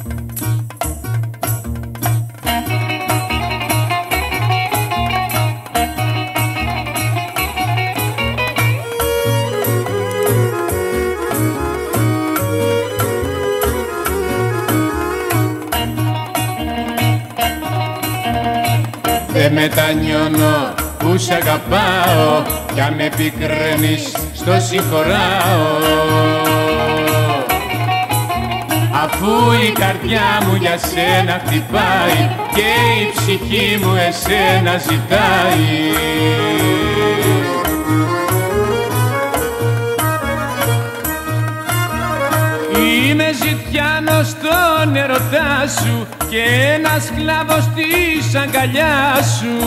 Δεν μετανιώνω που σ' αγαπάω κι αν με πικραίνεις στο συγχωράω. Αφού η καρδιά μου για σένα χτυπάει και η ψυχή μου εσένα ζητάει. Είμαι ζητιάνος στον ερωτά σου και ένας σκλάβος της αγκαλιάς σου.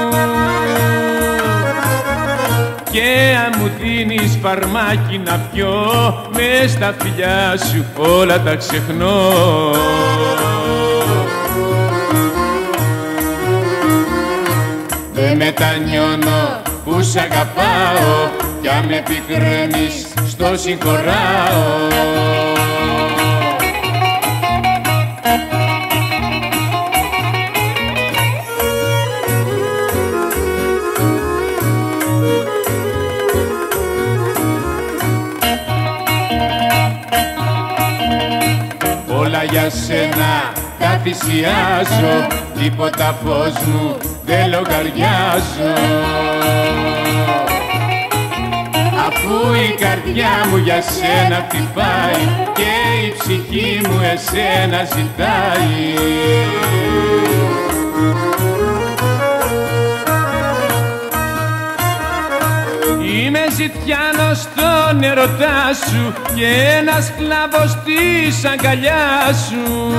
Και αν μου δίνεις φαρμάκι να πιω, μες στα φιλιά σου όλα τα ξεχνώ. Δεν μετανιώνω που σ' αγαπάω κι αν με πικραίνεις στο συγχωράω. Όλα για σένα τα θυσιάζω, τίποτα φως μου δεν λογαριάζω. Αφού η καρδιά μου για σένα χτυπάει και η ψυχή μου εσένα ζητάει. Είμαι ζητιάνος στον ερωτά σου και ένας σκλάβος της αγκαλιάς σου.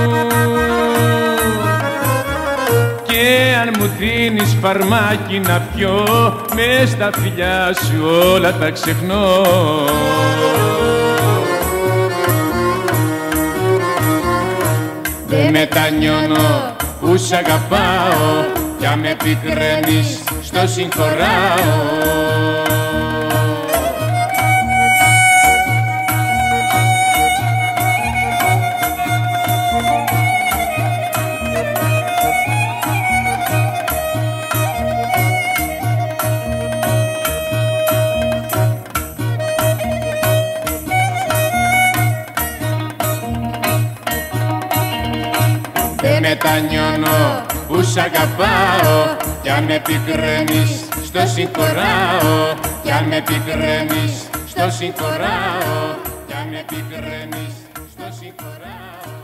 Και αν μου δίνεις φαρμάκι να πιω, μες στα φιλιά σου όλα τα ξεχνώ. Δεν μετανιώνω που σ' αγαπάω κι αν με πικραίνεις στο συγχωράω. Δεν μετανιώνω που σ' αγαπάω κι αν με πικραίνεις στο συγχωράω. Κι αν με πικραίνεις στο συγχωράω. Κι αν με πικραίνεις στο συγχωράω.